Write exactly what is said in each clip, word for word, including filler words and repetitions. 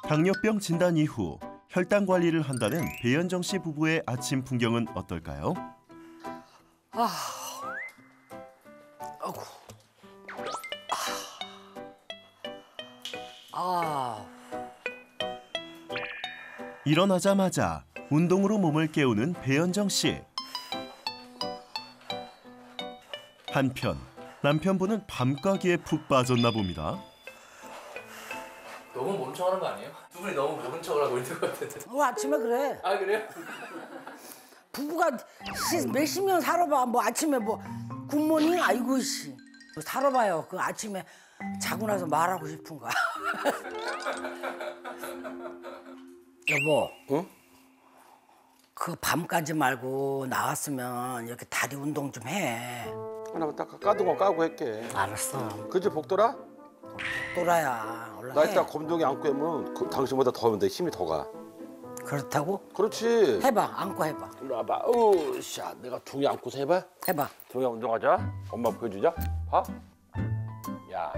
당뇨병 진단 이후 혈당 관리를 한다는 배현정 씨 부부의 아침 풍경은 어떨까요? 아, 아이고, 아, 아. 일어나자마자 운동으로 몸을 깨우는 배현정 씨. 한편 남편분은 밤가기에 푹 빠졌나 봅니다. 너무 모른 척하는 거 아니에요? 두 분이 너무 모른 척을 하고 있는 것 같은데. 어, 아침에 그래. 아 그래요? 부부가 몇십 년 살아봐. 뭐 아침에 뭐 굿모닝 아이고 씨. 살아봐요. 그 아침에 자고 나서 말하고 싶은 거야. 여보. 응? 그 밤까지 말고 나왔으면 이렇게 다리 운동 좀 해. 나 딱 까둔 거 까고 할게. 알았어. 그지 복돌아? 또라야. 얼른 나 해. 이따 검둥이 안고 하면 그, 당신보다 더 하면 돼. 힘이 더 가. 그렇다고? 그렇지. 해봐. 안고 해봐. 일로 와봐. 으쌰. 내가 둥이 안고서 해봐. 해봐. 둥이 운동하자. 엄마 보여주자. 봐. 야.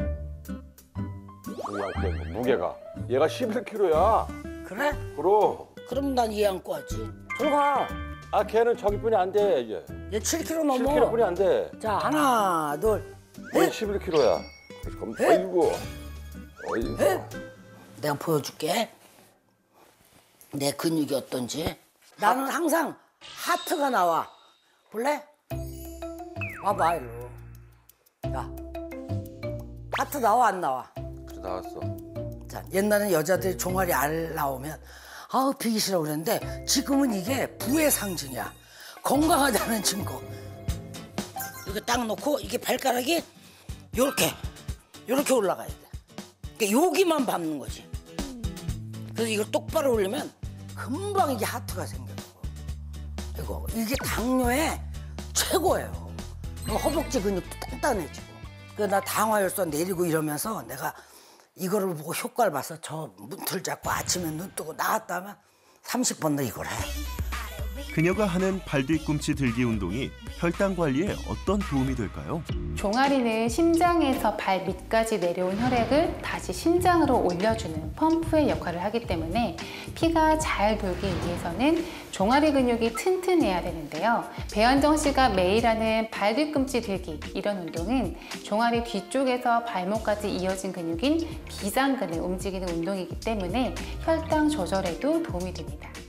둥이 안고 해. 무게가. 얘가 십일 킬로그램야. 그래? 그럼. 그럼 난 얘 안고 하지. 들어가. 아 걔는 저기뿐이 안 돼. 이제. 얘 칠 킬로그램 칠 넘어. 킬로그램뿐이 안 돼. 자, 하나, 둘. 얘 십일 킬로그램야. 그럼 아이고. 어이구. 내가 보여줄게. 내 근육이 어떤지. 나는 항상 하트가 나와. 볼래? 와봐, 일로. 야, 하트 나와, 안 나와? 그래 나왔어. 자, 옛날엔 여자들이 종아리 알 나오면 아우 피기 싫어 그랬는데 지금은 이게 부의 상징이야. 건강하다는 증거. 이렇게 딱 놓고 이게 발가락이 요렇게 요렇게 올라가야 돼. 그러니까 여기만 밟는 거지. 그래서 이걸 똑바로 올리면 금방 이게 하트가 생겨요. 이거 이게 당뇨에 최고예요. 허벅지 근육도 단단해지고. 그래서 나 당화혈소 내리고 이러면서 내가 이거를 보고 효과를 봐서 저 문틀 잡고 아침에 눈 뜨고 나왔다면 삼십 번 더 이걸 해. 그녀가 하는 발뒤꿈치 들기 운동이 혈당 관리에 어떤 도움이 될까요? 종아리는 심장에서 발 밑까지 내려온 혈액을 다시 심장으로 올려주는 펌프의 역할을 하기 때문에 피가 잘 돌기 위해서는 종아리 근육이 튼튼해야 되는데요. 배현정 씨가 매일 하는 발뒤꿈치 들기 이런 운동은 종아리 뒤쪽에서 발목까지 이어진 근육인 비장근을 움직이는 운동이기 때문에 혈당 조절에도 도움이 됩니다.